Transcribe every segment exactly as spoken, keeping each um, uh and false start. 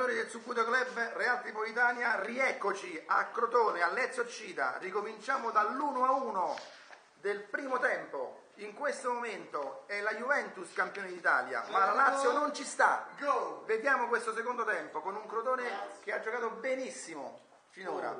signori del Succuto Club Real Tripolitania, rieccoci a Crotone, a Lezio Cida. Ricominciamo dall'uno a uno del primo tempo. In questo momento è la Juventus campione d'Italia, ma la Lazio non ci sta. Vediamo questo secondo tempo con un Crotone che ha giocato benissimo finora.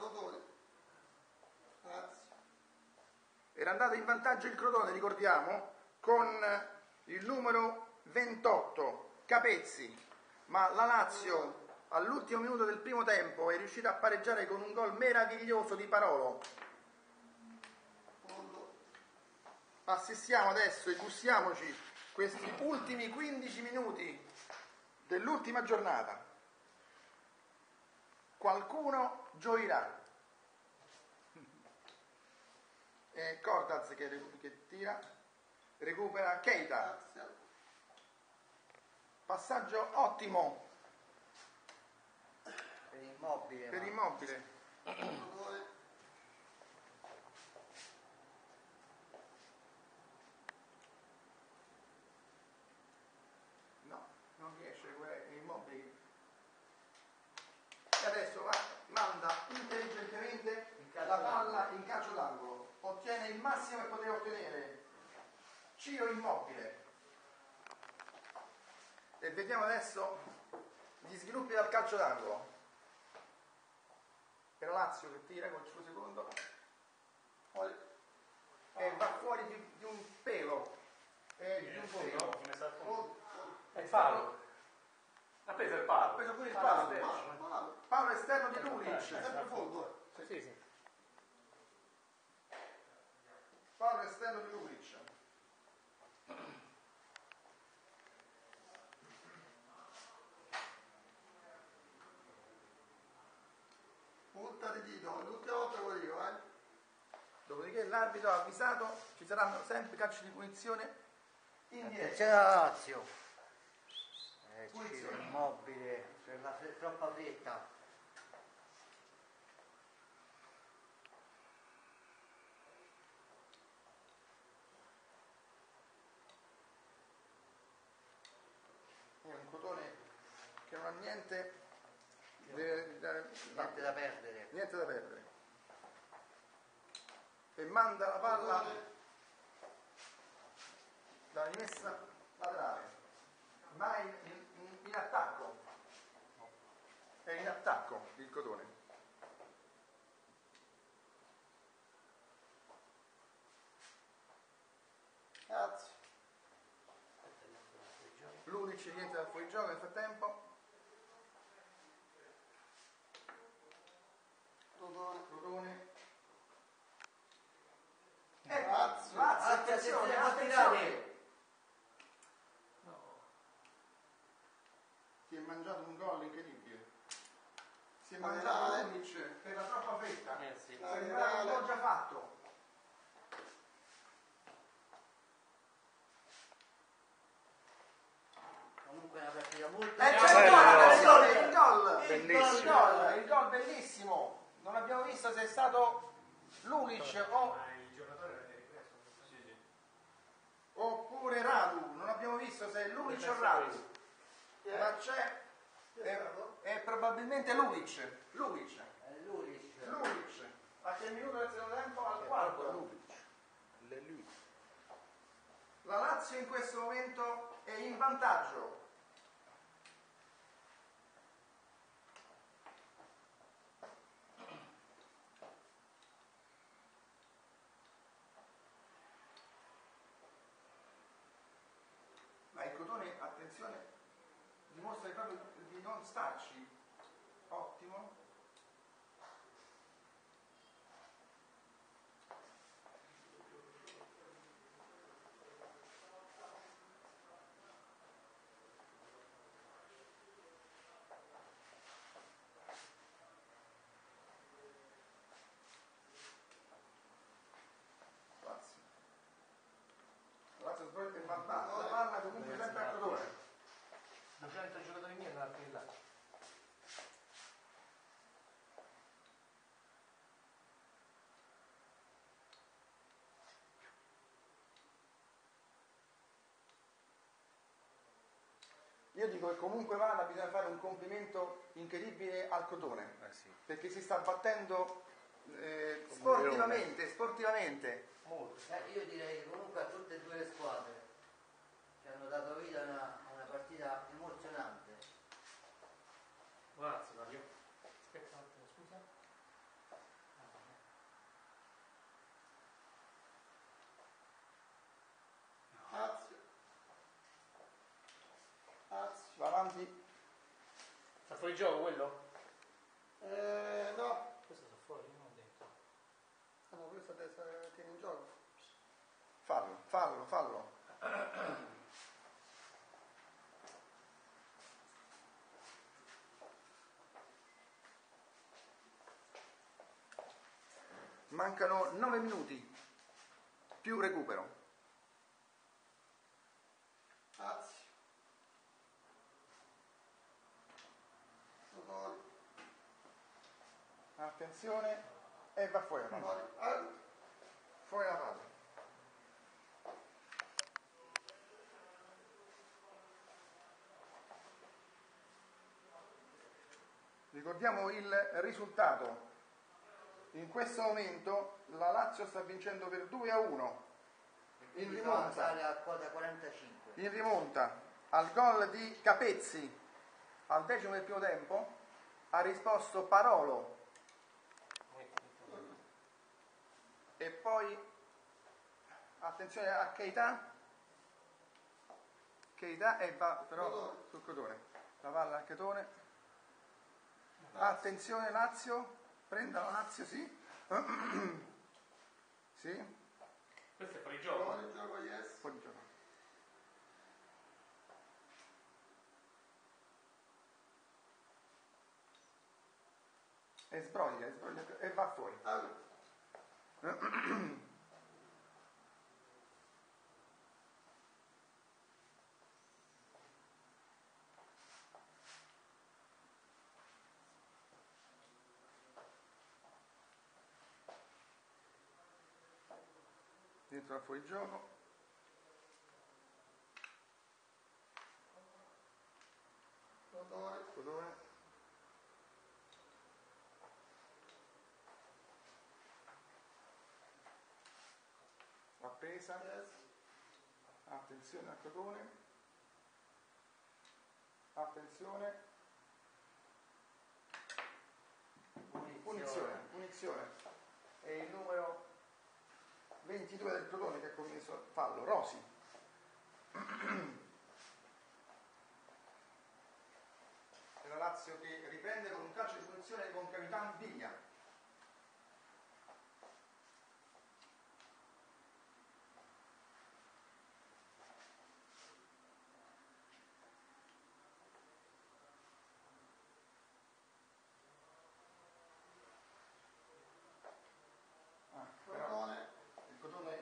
Era andato in vantaggio il Crotone, ricordiamo, con il numero ventotto, Capezzi, ma la Lazio all'ultimo minuto del primo tempo è riuscita a pareggiare con un gol meraviglioso di Parolo. Assistiamo adesso e gustiamoci questi ultimi quindici minuti dell'ultima giornata. Qualcuno gioirà. È Cordaz che, che tira, recupera Keita. Passaggio ottimo per Immobile. Per ma... Immobile. No, non riesce a recuperare Immobile. E adesso va, manda intelligentemente la palla in calcio d'angolo. Ottiene il massimo che poteva ottenere Ciro Immobile. E vediamo adesso gli sviluppi dal calcio d'angolo. Per Lazio che tira col suo secondo e va fuori di, di un pelo. E di un pelo. È il palo. Ha preso il palo. Ha preso pure il palo. Palo esterno di Lulic. Sempre fondo. Sì, sì. Palo esterno di Lulic. Punta di dito, l'ultima volta lo dico, eh. Dopodiché l'arbitro ha avvisato, ci saranno sempre calci di punizione indietro. C'è la Lazio. Eh, Ciro Immobile, per la fre- troppa fretta. È un Crotone che non ha niente, de, de, Niente da perdere. niente da perdere. E manda la palla dalla rimessa laterale, ma in, in, in attacco. È in attacco il Crotone. Grazie. Lulic rientra dal fuorigioco nel frattempo. Crotone. Eh, Lazio, Lazio, attenzione, attenzione. Si è mangiato un gol incredibile. Si è mangiato Lulic per la troppa fretta. Eh sì. Sembrava un gol già fatto. Comunque è una partita molto... Eh, c'è il gol, attenzione, il gol. Bellissimo. Il gol, il gol bellissimo. Non abbiamo visto se è stato Lulic o oppure Radu, non abbiamo visto se è Lulic o Radu, ma c'è, è, è probabilmente Lulic, Lulic, È Lulic. Lulic, a che minuto del secondo tempo? Al quarto. La Lazio in questo momento è in vantaggio. Ma il Crotone, attenzione, dimostra proprio di non starci. Ottimo. Lazio. Lazio sbaglia in vantaggio. La palla comunque sempre a Crotone. duecento giocatori miei andranno a là. io dico che comunque vada bisogna fare un complimento incredibile al Crotone, Eh sì. perché si sta battendo eh, sportivamente, sportivamente. Molto. Eh, io direi che comunque a tutte e due le squadre che hanno dato vita a una, a una partita emozionante. Grazie Mario. Aspetta un attimo, scusa. Lazio. Lazio. Va avanti. Sta fuori gioco quello? Eh, no. Questo sta fuori, non ho detto. Ah, no, questo adesso tiene in gioco. Fallo, fallo, fallo. Mancano nove minuti più recupero. Lazio. Attenzione e va fuori la palla. Fuori la palla. Ricordiamo il risultato. In questo momento la Lazio sta vincendo per due a uno. In rimonta. Sale a quota quarantacinque. In rimonta al gol di Capezzi al decimo del primo tempo ha risposto Parolo e poi attenzione a Keita Keita e va però sul Crotone, la palla al Crotone, attenzione Lazio, prenda la Lazio, sì. Sì, Questo è fuori gioco. fuori gioco, yes. Fuori gioco. E sbroglia, e sbroglia e va fuori. Dentro va fuori gioco. Codone. Appesa. Attenzione al Crotone. Attenzione. Punizione, punizione. E il numero ventidue del Crotone che ha commesso fallo, Rosi. E la Lazio che riprende con un calcio di punizione con Capitan Biglia. Ah, però il Crotone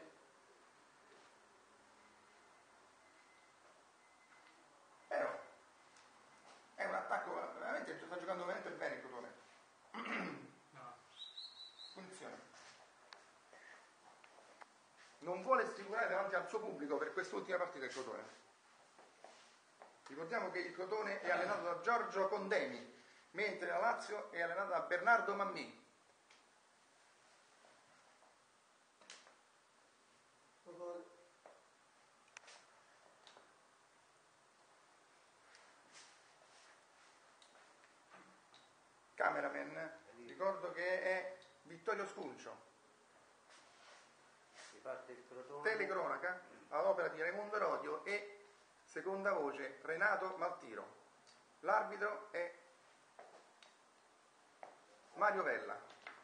però è un attacco veramente, sta giocando veramente bene il Crotone. No. Punizione. Non vuole sfigurare davanti al suo pubblico per quest'ultima partita il Crotone. Ricordiamo che il Crotone è allenato da Giorgio Condemi, mentre la Lazio è allenata da Bernardo Mammì. Cameraman, ricordo che è Vittorio Sculcio. Si parte il Crotone. Telecronaca all'opera di Raimondo Rodio e seconda voce Renato Maltiro. L'arbitro è Mario Vella.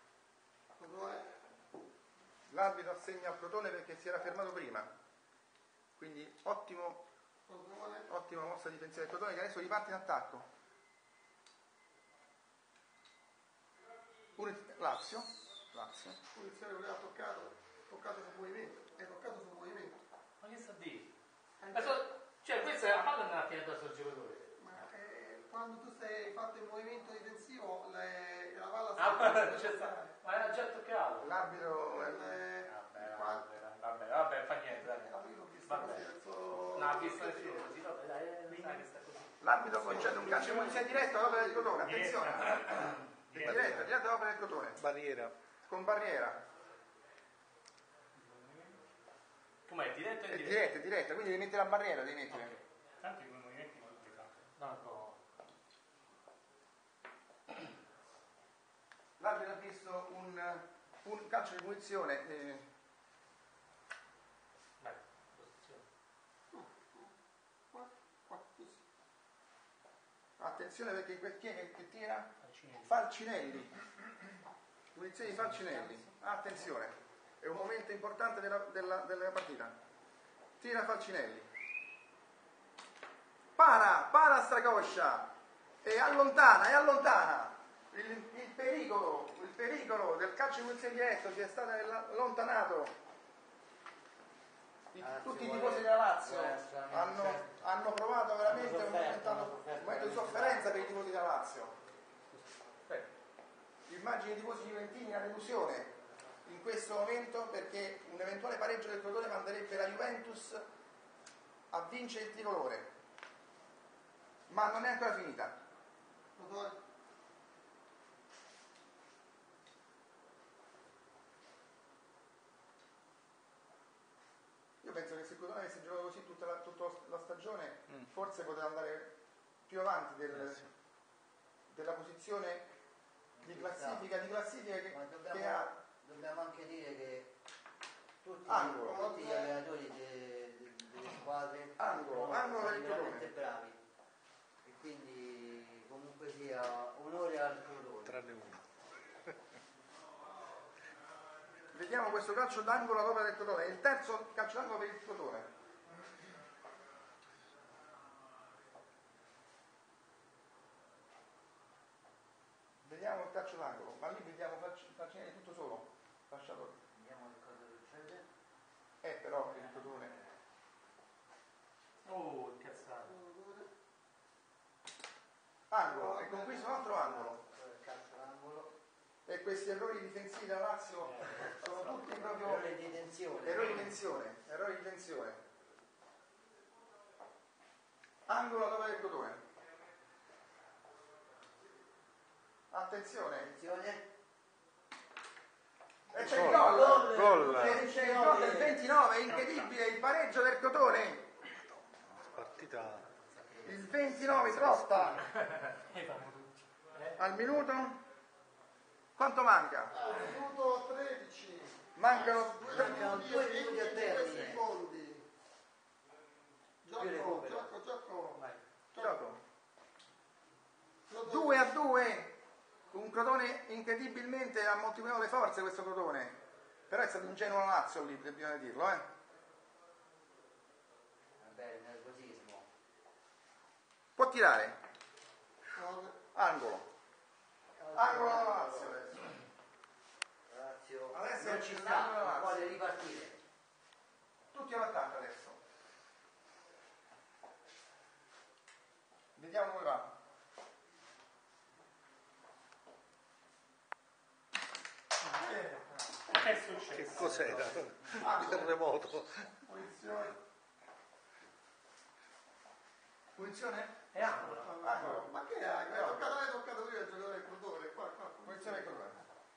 L'arbitro assegna al Crotone perché si era fermato prima, quindi ottimo, ottima mossa difensiva del Crotone che adesso riparte in attacco. Puniz- Lazio, Lazio. Punizione quello ha toccato, toccato sul movimento, è toccato sul movimento. Ma che sta a dire? Adesso, cioè questa è la palla non è attirata sul giocatore. Ma eh, quando tu sei fatto il movimento difensivo, le, la palla Ah, c'è sta- ma era già toccato. L'arbitro eh, Vabbè, vabbè, vabbè, vabbè, fa niente, dai. l'ho visto Vabbè. così, verso- No, ha visto nessuno così, vabbè, dai, eh, sai che sta così. L'arbitro concede un calcio di punizione diretto all'opera del Crotone, attenzione. Diretto, diretto all'opera del Crotone. Barriera. Con barriera. Com'è? Diretto È e diretta, è diretta, quindi devi mettere la barriera, devi mettere. Ok. Tanti quei movimenti non li fa. No, no. L'arbitro ha visto un, un calcio di punizione. Eh, Vai, posizione. attenzione perché que- chi è che, che tira? Falcinelli. Falcinelli. Punizione di Falcinelli. Attenzione, è un momento importante della, della, della partita. Tira Falcinelli. Para, para Stracoscia e allontana, e allontana. Il, il pericolo, il pericolo del calcio di punizione diretto si è stato allontanato. I- tutti i tifosi della Lazio hanno, hanno provato veramente un momento, un momento di sofferenza per i tifosi della Lazio. Immagini i tifosi juventini la delusione in questo momento, perché un eventuale pareggio del Crotone manderebbe la Juventus a vincere il tricolore, ma non è ancora finita. Io penso che se il Crotone avesse giocato così tutta la, tutta la stagione, Mm. forse poteva andare più avanti del- Eh sì. della posizione di classifica, di classifica che, Ma che dobbiamo, ha. dobbiamo anche dire che tutti, Angolo. tutti gli allenatori de- de- delle squadre Angolo, sono angolo stati del veramente Crotone. bravi, e quindi comunque sia onore al Crotone. Tranne uno. Vediamo questo calcio d'angolo all'opera del Crotone, è il terzo calcio d'angolo per il Crotone. Vediamo il calcio d'angolo, ma lì vediamo Falc- Falcinelli tutto solo, lasciato. Vediamo che cosa succede. Eh però il Crotone. Oh, incazzato. Angolo, e conquista un altro angolo. Il calcio d'angolo, E questi errori difensivi della Lazio sono tutti proprio errore di tensione. errori di tensione, errori di tensione. Angolo all'opera del Crotone. Attenzione. Attenzione. E c'è il Gol, gol! gol. E c'è il gol del ventinove, incredibile, il pareggio del Crotone. Partita. Il ventinove Costa E fanno tutti. Eh? al minuto. Quanto manca? Minuto tredici. Mancano Mancano due minuti a termine. secondi. Più Gioco, recupero. gioco, gioco. Vai. gioco. due a due. Un Crotone incredibilmente ha moltiplicato le forze, questo Crotone. Però è stato ingenuo la Lazio lì, bisogna dirlo, eh. Vabbè, il nervosismo. Può tirare. Nove. Angolo. Angolo alla Lazio adesso. Lazio Adesso non è ci il sta, angolo della non Lazio. vuole ripartire. Tutti all'attacco adesso. Vediamo come va. Che è successo? Che cos'era? Il Angolo. terremoto. Punizione. Punizione? È angolo. Angolo. Ma che è? Mi ha toccato, hai toccato io il giocatore del Crotone. Qua, qua. Punizione del Crotone.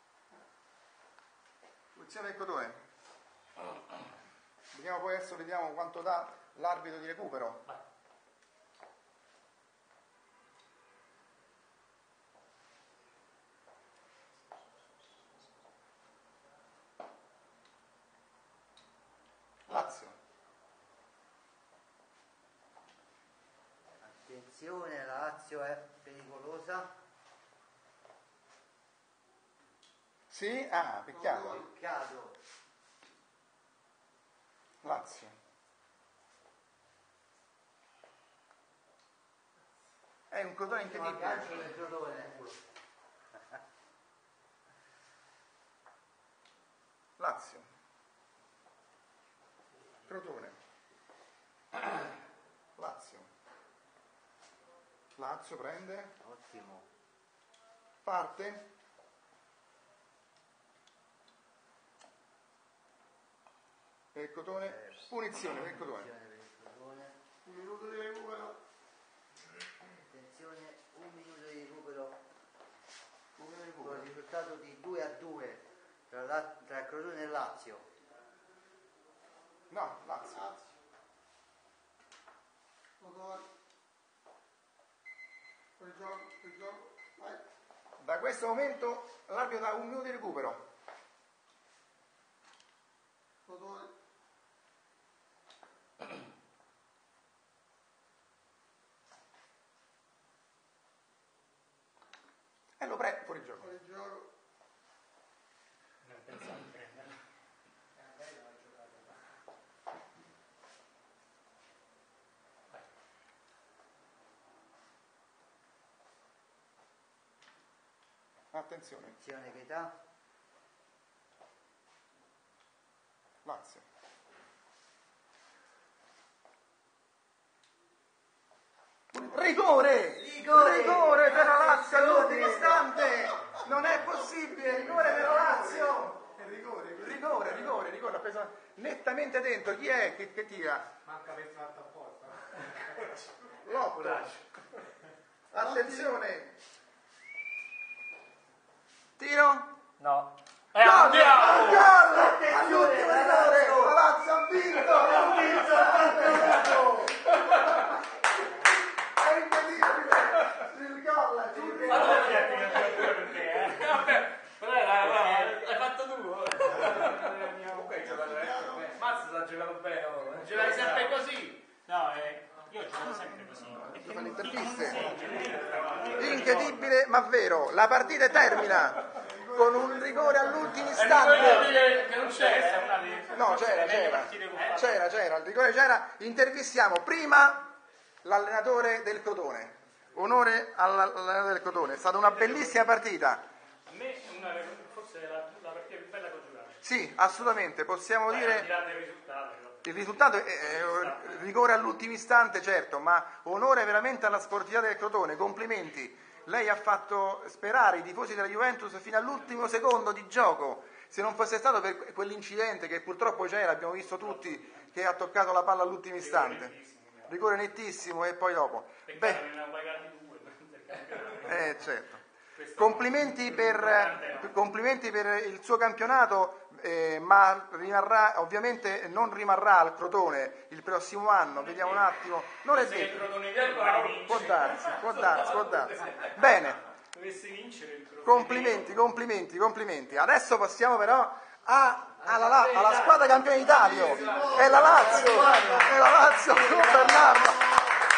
Punizione del Crotone. Vediamo poi adesso, vediamo quanto dà l'arbitro di recupero. Vai. Lazio. Attenzione, la Lazio è pericolosa. Sì? Ah, peccato. Peccato. Lazio. È un Crotone Ultimo calcio incredibile. del Crotone. Lazio. Crotone. Lazio. Lazio prende, Ottimo. parte. Per il Crotone, punizione per il Crotone. Punizione per il Crotone. Un minuto di recupero. due tra, la, tra Crotone e Lazio. No, Lazio. Crotone. Fuori gioco, fuori gioco. Vai. Da questo momento l'arbitro dà un minuto di recupero. Crotone. E lo prende fuori gioco. Fuori gioco. Non pensavo di prenderla. Attenzione, Attenzione che età? Lazio. Rigore! Rigore! Rigore per la Lazio all'ultimo istante! Non è possibile! Rigore per la Lazio! Rigore, Rigore, rigore, rigore, l'ha preso nettamente dentro. Chi è che, che tira? Manca aver fatto apposta. L'otto. Attenzione! Tiro! No. Gol! andiamo! Gol! All'ultimo rigore! La Lazio ha vinto! Ha vinto il campionato! È incredibile! Il gol! è Ma dove incredibile. metti che per te, eh? Vabbè, però era, era, hai fatto tu. Comunque hai giocato veramente bene. Mazza si ha giocato bene. Oh. Giocavi sempre così. No, eh, io ho giocato sempre così. Perché Fa le non- interviste. non segno. Incredibile ma vero, la partita termina con un rigore all'ultimo E istante. che non Questa è c'è. una delle No, c'era, meglio c'era, partite che ho fatto. c'era, c'era, il rigore c'era. Intervistiamo prima l'allenatore del Crotone. Onore all'allenatore del Crotone, è stata una bellissima partita. A me è una, forse è la, la partita più bella che ho giocato. Sì, assolutamente, possiamo Poi, al dire di là del risultato, però. il risultato è, è è rigore all'ultimo istante, certo, ma onore veramente alla sportività del Crotone, complimenti. Lei ha fatto sperare i tifosi della Juventus fino all'ultimo secondo di gioco. Se non fosse stato per quell'incidente che purtroppo c'era, abbiamo visto tutti, che ha toccato la palla all'ultimo istante. Rigore nettissimo e poi dopo. Peccato Beh, che ne ha pagati due del campionato. eh, certo. Questo- Complimenti per, complimenti per il suo campionato, eh, ma rimarrà, ovviamente non rimarrà al Crotone il prossimo anno, vediamo un attimo. Non è Se il detto, Crotone domani vince, può darsi, può darsi, può darsi. Bene, dovesse vincere il Crotone. complimenti, complimenti, complimenti. Adesso passiamo però a- alla, la- alla squadra campione d'Italia. È la Lazio, è la Lazio con Bernardo.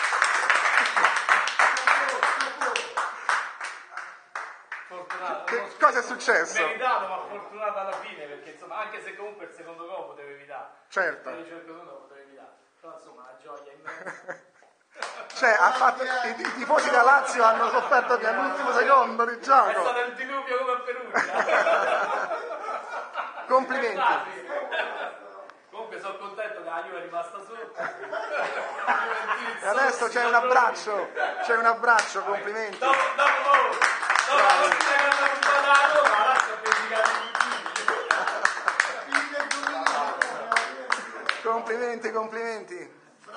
Fortunato. Che cosa è successo? Meritato ma fortunato alla fine, perché insomma, anche se comunque il secondo gol potevi dare. Certo. Il secondo gol potevi dare. Però insomma la gioia immensa. Cioè, ha fatto, i, i tifosi della Lazio hanno sofferto che all'ultimo secondo di È gioco. stato il diluvio come a Perugia. Complimenti. Comunque sono contento che la Juve è rimasta sotto. E adesso c'è un abbraccio, c'è un abbraccio, complimenti. Dopo, dopo, dopo, dopo la partita che hanno buttato la Roma, la Lazio ha vendicato i figli. Complimenti, complimenti.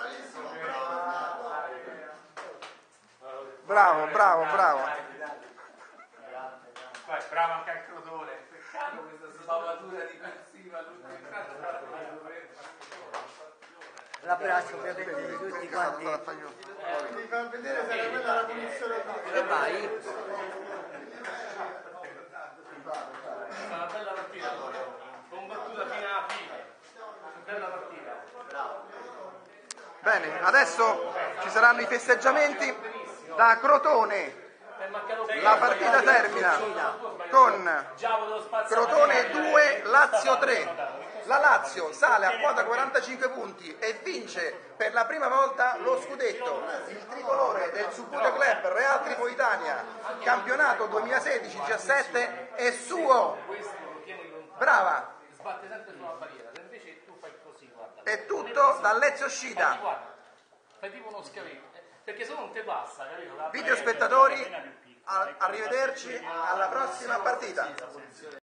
Bravo, bravo, bravo. Poi bravo anche al Crotone. Peccato questa spavatura difensiva. L'abbraccio per tutti quanti. Mi fa vedere se era quella la punizione. Dove vai? È una bella partita poi. Combattuta fino alla fine. Bella partita. Bene, adesso ci saranno i festeggiamenti da Crotone. È mancato La partita termina con Crotone due, Lazio tre. La Lazio sale a quota quarantacinque punti e vince per la prima volta lo scudetto. Il tricolore del Subbuteo Club Real Tripolitania, campionato duemilasedici diciassette, è suo. Questo lo tieni lontano. Brava. Sbatte sempre sulla barriera. Se invece tu fai così, guarda. È tutto dall'Ezio Fai, Scida. guarda, fai tipo uno scavetto. eh, Perché se no non ti passa, capito? La- Video spettatori, a- arrivederci alla prossima partita.